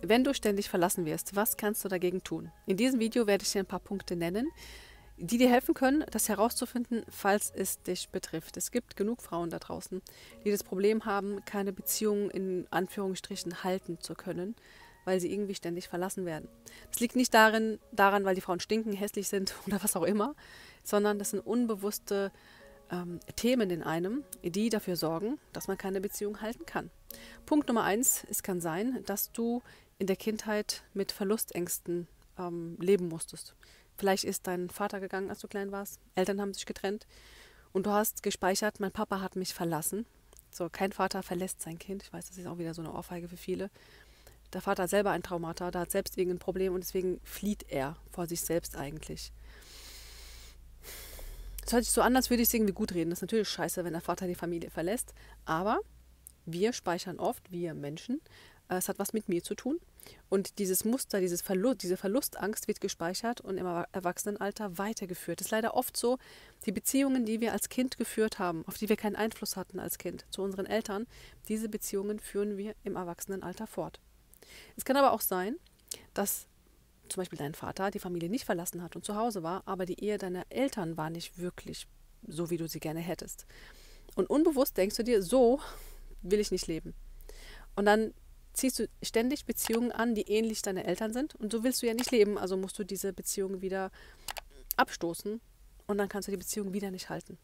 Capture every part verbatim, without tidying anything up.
wenn du ständig verlassen wirst, was kannst du dagegen tun? In diesem Video werde ich dir ein paar Punkte nennen, die dir helfen können, das herauszufinden, falls es dich betrifft. Es gibt genug Frauen da draußen, die das Problem haben, keine Beziehung in Anführungsstrichen halten zu können, weil sie irgendwie ständig verlassen werden. Das liegt nicht darin, daran, weil die Frauen stinken, hässlich sind oder was auch immer, sondern das sind unbewusste ähm, Themen in einem, die dafür sorgen, dass man keine Beziehung halten kann. Punkt Nummer eins, es kann sein, dass du in der Kindheit mit Verlustängsten ähm, leben musstest. Vielleicht ist dein Vater gegangen, als du klein warst, Eltern haben sich getrennt und du hast gespeichert, mein Papa hat mich verlassen. So, kein Vater verlässt sein Kind. Ich weiß, das ist auch wieder so eine Ohrfeige für viele. Der Vater hat selber ein Traumata, der hat selbst irgendein Problem und deswegen flieht er vor sich selbst eigentlich. Das hört sich so an, als würde ich es irgendwie gut reden. Das ist natürlich scheiße, wenn der Vater die Familie verlässt, aber wir speichern oft, wir Menschen, es hat was mit mir zu tun. Und dieses Muster, dieses Verlust, diese Verlustangst wird gespeichert und im Erwachsenenalter weitergeführt. Es ist leider oft so, die Beziehungen, die wir als Kind geführt haben, auf die wir keinen Einfluss hatten als Kind, zu unseren Eltern, diese Beziehungen führen wir im Erwachsenenalter fort. Es kann aber auch sein, dass zum Beispiel dein Vater die Familie nicht verlassen hat und zu Hause war, aber die Ehe deiner Eltern war nicht wirklich so, wie du sie gerne hättest. Und unbewusst denkst du dir, so will ich nicht leben. Und dann ziehst du ständig Beziehungen an, die ähnlich deine Eltern sind. Und so willst du ja nicht leben, also musst du diese Beziehungen wieder abstoßen und dann kannst du die Beziehung wieder nicht halten.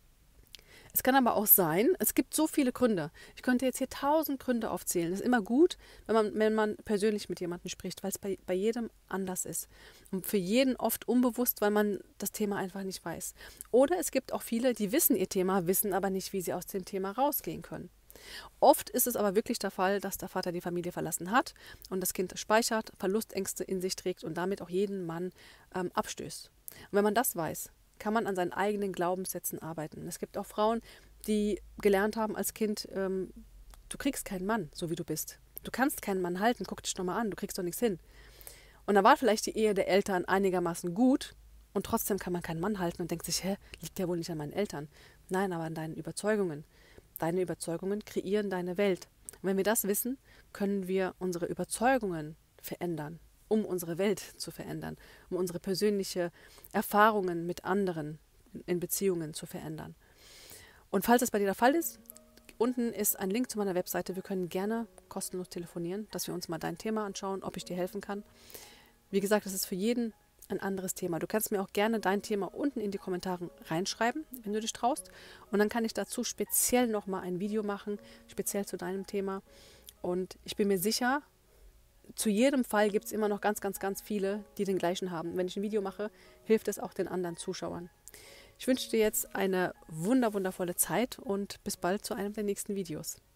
Es kann aber auch sein, es gibt so viele Gründe. Ich könnte jetzt hier tausend Gründe aufzählen. Es ist immer gut, wenn man, wenn man persönlich mit jemandem spricht, weil es bei, bei jedem anders ist. Und für jeden oft unbewusst, weil man das Thema einfach nicht weiß. Oder es gibt auch viele, die wissen ihr Thema, wissen aber nicht, wie sie aus dem Thema rausgehen können. Oft ist es aber wirklich der Fall, dass der Vater die Familie verlassen hat und das Kind das speichert, Verlustängste in sich trägt und damit auch jeden Mann ähm, abstößt. Und wenn man das weiß, kann man an seinen eigenen Glaubenssätzen arbeiten. Es gibt auch Frauen, die gelernt haben als Kind, ähm, du kriegst keinen Mann, so wie du bist. Du kannst keinen Mann halten, guck dich doch mal an, du kriegst doch nichts hin. Und da war vielleicht die Ehe der Eltern einigermaßen gut und trotzdem kann man keinen Mann halten und denkt sich, hä, liegt ja wohl nicht an meinen Eltern. Nein, aber an deinen Überzeugungen. Deine Überzeugungen kreieren deine Welt. Und wenn wir das wissen, können wir unsere Überzeugungen verändern, um unsere Welt zu verändern, um unsere persönlichen Erfahrungen mit anderen in Beziehungen zu verändern. Und falls das bei dir der Fall ist, unten ist ein Link zu meiner Webseite. Wir können gerne kostenlos telefonieren, dass wir uns mal dein Thema anschauen, ob ich dir helfen kann. Wie gesagt, das ist für jeden ein anderes Thema. Du kannst mir auch gerne dein Thema unten in die Kommentare reinschreiben, wenn du dich traust. Und dann kann ich dazu speziell nochmal ein Video machen, speziell zu deinem Thema. Und ich bin mir sicher, zu jedem Fall gibt es immer noch ganz, ganz, ganz viele, die den gleichen haben. Wenn ich ein Video mache, hilft es auch den anderen Zuschauern. Ich wünsche dir jetzt eine wunder, wundervolle Zeit und bis bald zu einem der nächsten Videos.